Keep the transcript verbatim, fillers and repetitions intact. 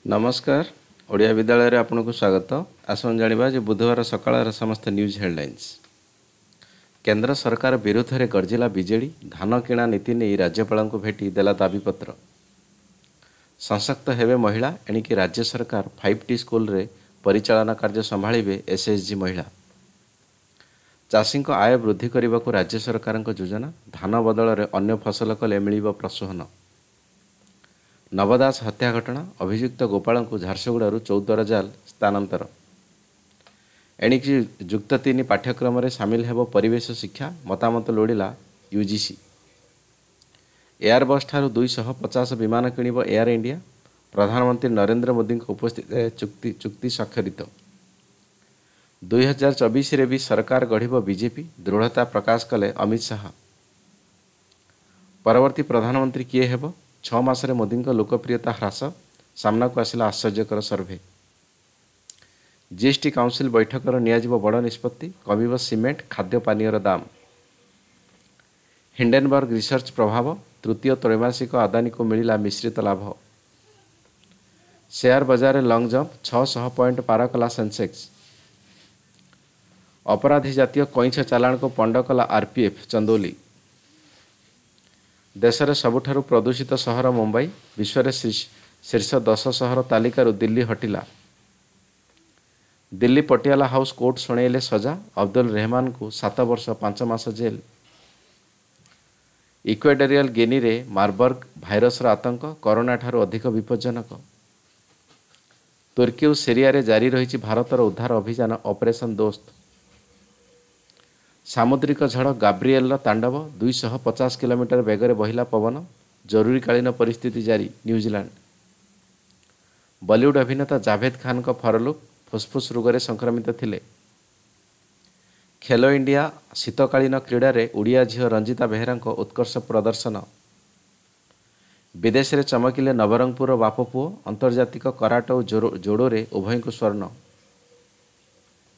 नमस्कार। ओडिया विद्यालय रे आपनको स्वागत। आसन जानिबा जे बुधवार सकाळर समस्त न्यूज हेडलाइंस। केंद्र सरकार विरोध में गर्जिला बीजेडी। धान किणा नीति नहीं राज्यपाल को भेटी देला दाबीपत्र। सशक्त हेबे महिला एणिकी राज्य सरकार फाइव टी स्कूल रे परिचालना कार्य संभाळिबे एसएसजी महिला। चाषी आय वृद्धि करने को राज्य सरकार योजना। धान बदल में अन्य फसल कले मिलिब प्रोत्साहन। नवदास हत्या घटना अभियुक्त गोपाल को झारसुगुड़ू चौद्वार जाल स्थानांतर। एणिकी जुक्त तीन पाठ्यक्रम रे सामिल हेब परिवेश शिक्षा। मतामत लोड़िला यूजीसी। एयरबस ठारू दुई सौ पचास विमान किणिब एयर इंडिया। प्रधानमंत्री नरेंद्र मोदी उपस्थित चुक्ति चुक्ति स्वाक्षरित। दुई हजार चौबीस रे भी सरकार गढ़ बीजेपी दृढ़ता प्रकाश कले अमित शाह। परवर्ती प्रधानमंत्री किए हेब? छः मासरे मोदी लोकप्रियता ह्रास। सामना को आसिला आश्चर्यकर सर्भे। जीएसटी काउंसिल बैठकर नियाजिब बड़ निष्पत्ति। कमिब सीमेंट खाद्य पानीय दाम। हिंडेनबर्ग रिसर्च प्रभाव। तृतीय त्रैमासिक अदानी को मिला मिश्रित लाभ। शेयर बाजार लंग जंप छह सौ पॉइंट पार कला सेंसेक्स। अपराधी जातीय कईछ चालाण को पंड कला आरपीएफ चंदोली। देश में सबुठारु प्रदूषित सहर मुंबई। विश्व में शीर्ष दस सहर तालिकारु दिल्ली हटिला। दिल्ली पटियाला हाउस कोर्ट शुणेले सजा। अब्दुल रहमान को सात वर्ष पांच मास जेल। इक्वेडोरियल गिनी रे मार्बर्ग भाइरस आतंक कोरोना ठारू अधिक विपज्जनक। तुर्की और सीरिया रे जारी रही भारतर उद्धार अभियान ऑपरेशन दोस्त। सामुद्रिक झड़ गाब्रिएल तांडव। दुई सौ पचास किलोमीटर बेगर बहिला पवन। जरूरीकालीन परिस्थिति जारी न्यूजीलैंड। बॉलीवुड अभिनेता जावेद खान का फरलुक फुसफुस रोग संक्रमित थिले। खेलो इंडिया शीतकालीन क्रीड़ा रे उड़िया झील रंजिता बेहेरा उत्कर्ष प्रदर्शन। विदेश में चमकिले नवरंगपुर बापपुओ। अंतर्जातिक कराटे और जोड़ो रे उभय को स्वर्ण।